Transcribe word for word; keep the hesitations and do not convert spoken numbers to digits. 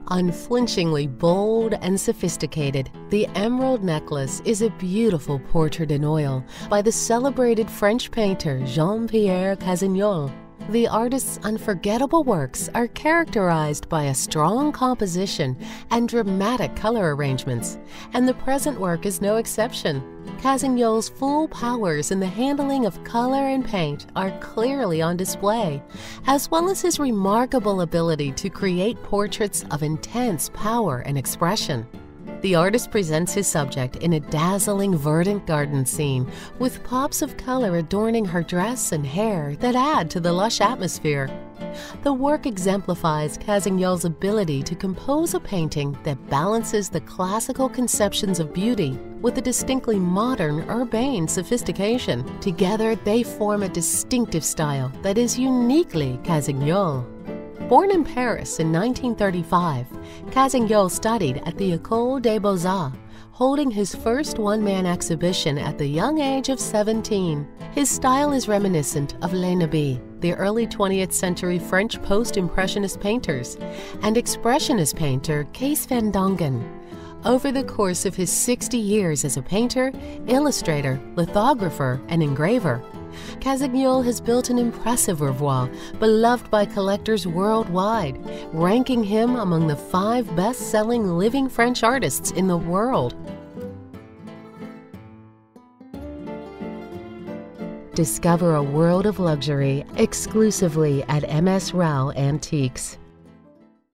Unflinchingly bold and sophisticated, the emerald necklace is a beautiful portrait in oil by the celebrated French painter Pierre Cassigneul. The artist's unforgettable works are characterized by a strong composition and dramatic color arrangements, and the present work is no exception. Cassigneul's full powers in the handling of color and paint are clearly on display, as well as his remarkable ability to create portraits of intense power and expression. The artist presents his subject in a dazzling verdant garden scene, with pops of color adorning her dress and hair that add to the lush atmosphere. The work exemplifies Cassigneul's ability to compose a painting that balances the classical conceptions of beauty with a distinctly modern, urbane sophistication. Together, they form a distinctive style that is uniquely Cassigneul. Born in Paris in nineteen thirty-five, Cassigneul studied at the École des Beaux-Arts, holding his first one-man exhibition at the young age of seventeen. His style is reminiscent of Les Nabis, the early twentieth century French post-impressionist painters, and expressionist painter Kees van Dongen. Over the course of his sixty years as a painter, illustrator, lithographer, and engraver, Cassigneul has built an impressive repertoire beloved by collectors worldwide, ranking him among the five best-selling living French artists in the world. Discover a world of luxury exclusively at M S Rao Antiques.